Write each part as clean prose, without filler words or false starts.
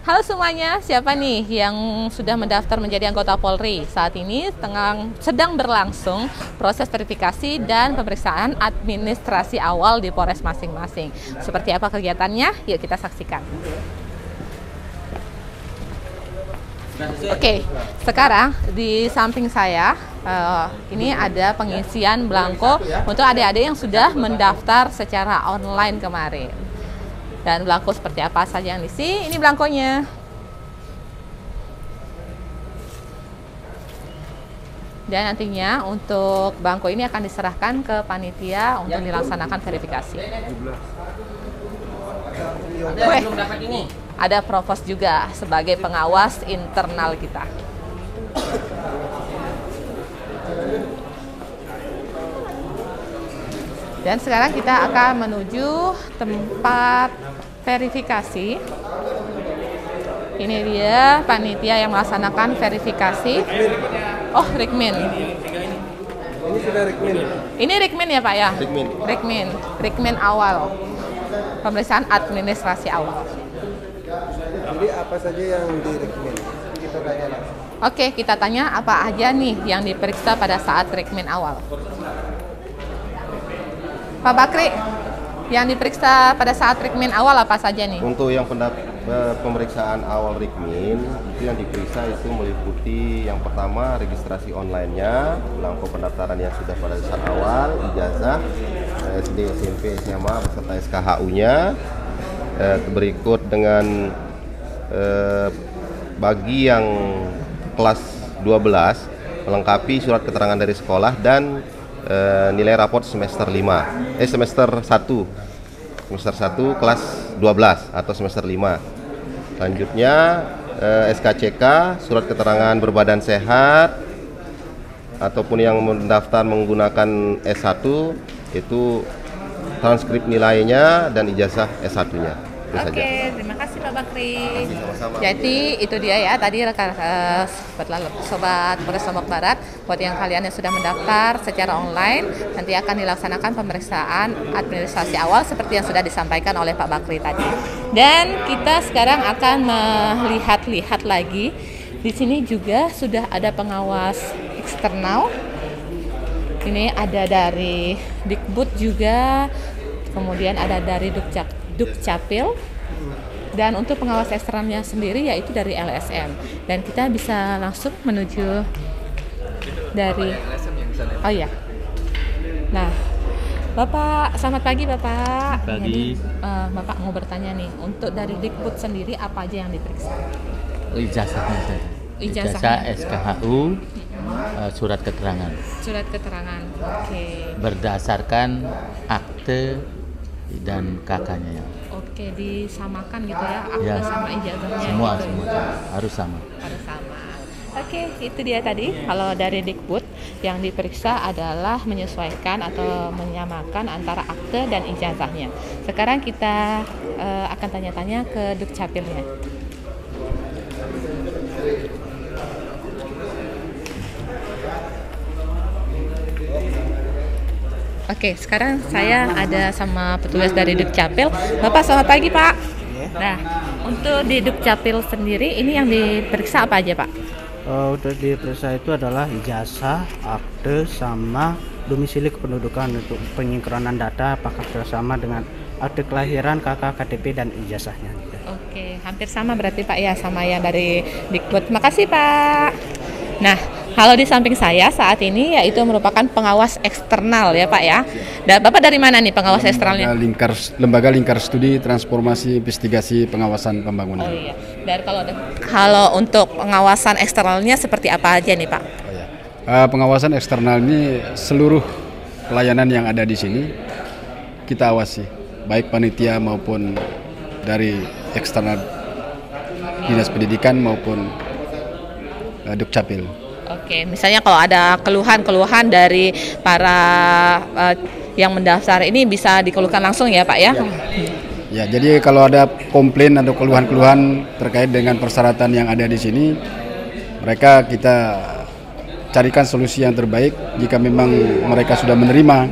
Halo semuanya, siapa nih yang sudah mendaftar menjadi anggota Polri? Saat ini sedang berlangsung proses verifikasi dan pemeriksaan administrasi awal di Polres masing-masing. Seperti apa kegiatannya? Yuk kita saksikan. Oke, sekarang di samping saya ini ada pengisian belangko untuk adik-adik yang sudah mendaftar secara online kemarin. Dan belangko seperti apa saja yang diisi, ini belangkonya. Dan nantinya untuk belangko ini akan diserahkan ke panitia untuk dilaksanakan verifikasi. Ada provos juga sebagai pengawas internal kita. Dan sekarang kita akan menuju tempat verifikasi. Ini dia panitia yang melaksanakan verifikasi. Oh, Rikmin. Ini sudah Rikmin. Ini Rikmin ya Pak ya? Rikmin. Rikmin awal. Pemeriksaan administrasi awal. Jadi apa saja yang di Rikmin? Kita tanya langsung. Oke, kita tanya apa aja nih yang diperiksa pada saat Rikmin awal. Pak Bakri, yang diperiksa pada saat Rikmin awal apa saja nih? Untuk yang pemeriksaan awal Rikmin, itu yang diperiksa itu meliputi yang pertama registrasi online-nya, belangko pendaftaran yang sudah pada saat awal, ijazah, SD, SMP, SMA beserta SKHU-nya. Berikut dengan bagi yang kelas 12 melengkapi surat keterangan dari sekolah dan nilai raport semester 1 kelas 12 atau semester 5. Selanjutnya SKCK, surat keterangan berbadan sehat, ataupun yang mendaftar menggunakan S1 itu transkrip nilainya dan ijazah S1-nya. Oke, terima kasih Pak Bakri. Sama-sama. Jadi itu dia ya tadi sobat Polres Lombok Barat, buat yang kalian yang sudah mendaftar secara online nanti akan dilaksanakan pemeriksaan administrasi awal seperti yang sudah disampaikan oleh Pak Bakri tadi. Dan kita sekarang akan melihat-lihat lagi. Di sini juga sudah ada pengawas eksternal. Ini ada dari Dikbud juga, kemudian ada dari Dukcapil, dan untuk pengawas eksternalnya sendiri yaitu dari LSM. Dan kita bisa langsung menuju dari Nah, Bapak, selamat pagi Bapak. Pagi. Jadi, Bapak mau bertanya nih, untuk dari Dikbud sendiri apa aja yang diperiksa? Ijazahnya saja. Ijazah SKHU, surat keterangan. Surat keterangan, oke. Berdasarkan akte dan kakaknya ya. Oke, disamakan gitu ya, akte Ya. sama ijazahnya. Semua gitu. harus sama. Harus sama. Oke, itu dia tadi. Kalau dari Dikbud yang diperiksa adalah menyesuaikan atau menyamakan antara akte dan ijazahnya. Sekarang kita akan tanya-tanya ke Dukcapilnya. Oke, sekarang saya ada sama petugas dari Dukcapil. Bapak, selamat pagi Pak. Nah, untuk di Dukcapil sendiri ini yang diperiksa apa aja Pak? Untuk diperiksa itu adalah ijazah, akte, sama domisili kependudukan. Untuk penyinkronan data apakah sama dengan akte kelahiran, KK, KTP, dan ijazahnya. Oke, hampir sama berarti Pak ya sama yang dari Dikbud. Makasih Pak. Nah, kalau di samping saya saat ini yaitu merupakan pengawas eksternal ya Pak ya. Dan Bapak dari mana nih pengawas eksternalnya? Lembaga Lingkar Studi Transformasi Investigasi Pengawasan Pembangunan. Oh iya. Dan kalau untuk pengawasan eksternalnya seperti apa aja nih Pak? Pengawasan eksternal ini seluruh pelayanan yang ada di sini kita awasi, baik panitia maupun dari eksternal Dinas Pendidikan maupun Dukcapil. Oke, misalnya kalau ada keluhan-keluhan dari para yang mendaftar ini bisa dikeluhkan langsung ya Pak ya? Ya, jadi kalau ada komplain atau keluhan-keluhan terkait dengan persyaratan yang ada di sini, mereka kita carikan solusi yang terbaik. Jika memang mereka sudah menerima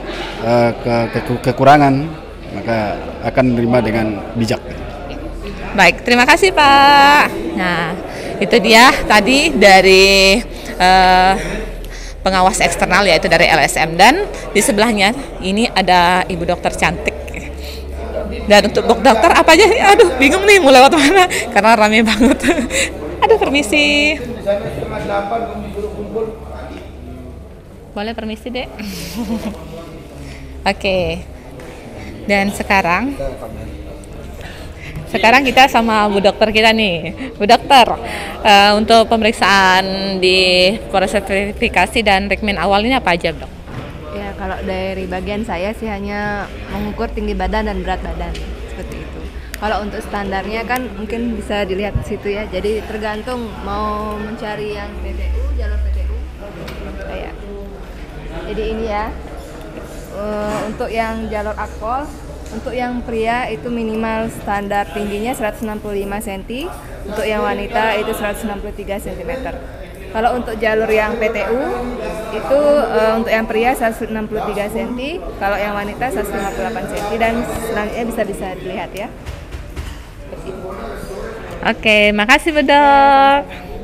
kekurangan, maka akan menerima dengan bijak. Baik, terima kasih Pak. Nah, itu dia tadi dari pengawas eksternal yaitu dari LSM, dan di sebelahnya ini ada Ibu Dokter cantik. Dan untuk dokter apa aja? Aduh, bingung nih mau lewat mana karena rame banget. Aduh, permisi. Boleh permisi, Dek? Oke. Dan sekarang kita sama Bu Dokter kita nih. Bu Dokter, untuk pemeriksaan di proses verifikasi dan rekmin awal ini apa aja, Dok? Ya, kalau dari bagian saya sih hanya mengukur tinggi badan dan berat badan, seperti itu. Kalau untuk standarnya kan mungkin bisa dilihat di situ ya. Jadi tergantung mau mencari yang PTU, jalur PTU. Kayak. Jadi ini ya. Untuk yang jalur akpol, untuk yang pria itu minimal standar tingginya 165 cm, untuk yang wanita itu 163 cm. Kalau untuk jalur yang PTU itu untuk yang pria 163 cm, kalau yang wanita 158 cm, dan selanjutnya bisa dilihat ya. Oke, makasih Bu Dok.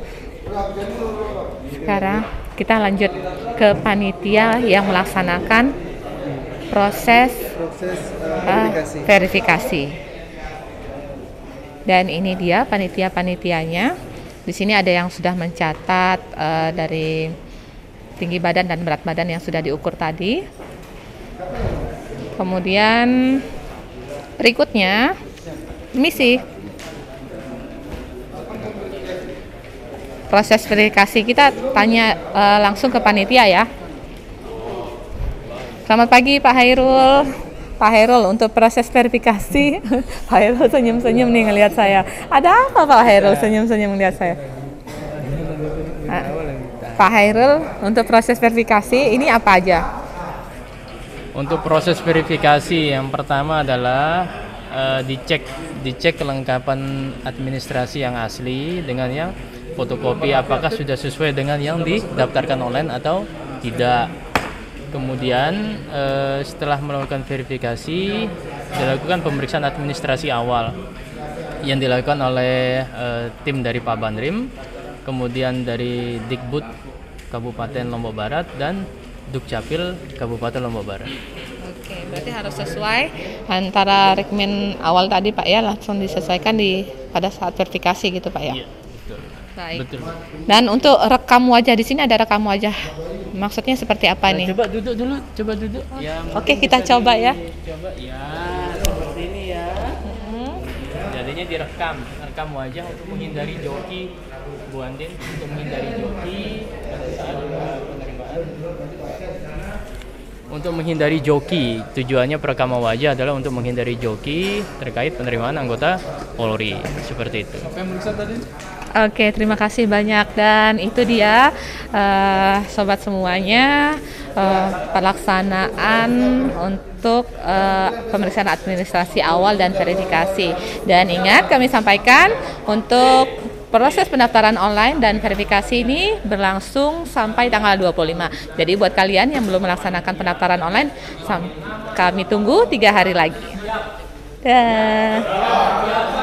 Sekarang kita lanjut ke panitia yang melaksanakan proses verifikasi. Dan ini dia panitia-panitianya. Di sini ada yang sudah mencatat dari tinggi badan dan berat badan yang sudah diukur tadi. Kemudian berikutnya, misi proses verifikasi kita tanya langsung ke panitia ya. Selamat pagi Pak Hairul. Pak Hairul, untuk proses verifikasi, Pak Hairul senyum-senyum nih ngelihat saya. Ada apa Pak Hairul senyum-senyum ngelihat saya? Pak Hairul, untuk proses verifikasi ini apa aja? Untuk proses verifikasi yang pertama adalah dicek kelengkapan administrasi yang asli dengan yang fotokopi, apakah sudah sesuai dengan yang didaftarkan online atau tidak. Kemudian setelah melakukan verifikasi, dilakukan pemeriksaan administrasi awal yang dilakukan oleh tim dari Pak Banrim, kemudian dari Dikbud Kabupaten Lombok Barat dan Dukcapil Kabupaten Lombok Barat. Oke, berarti harus sesuai antara rekmin awal tadi Pak ya, langsung disesuaikan pada saat verifikasi gitu Pak ya. Iya, betul. Baik. Betul. Dan untuk rekam wajah di sini ada rekam wajah. Maksudnya seperti apa nih? Coba duduk dulu, coba duduk. Ya, Oke, kita coba ya. Coba ya, seperti ini ya. Jadinya direkam wajah untuk menghindari joki, Bu Andin, untuk menghindari joki saat penerimaan. Untuk menghindari joki, tujuannya perekaman wajah adalah untuk menghindari joki terkait penerimaan anggota Polri, seperti itu. Apa yang bisa tadi? Oke, terima kasih banyak. Dan itu dia sobat semuanya, pelaksanaan untuk pemeriksaan administrasi awal dan verifikasi. Dan ingat kami sampaikan untuk proses pendaftaran online dan verifikasi ini berlangsung sampai tanggal 25. Jadi buat kalian yang belum melaksanakan pendaftaran online, kami tunggu 3 hari lagi. Dah.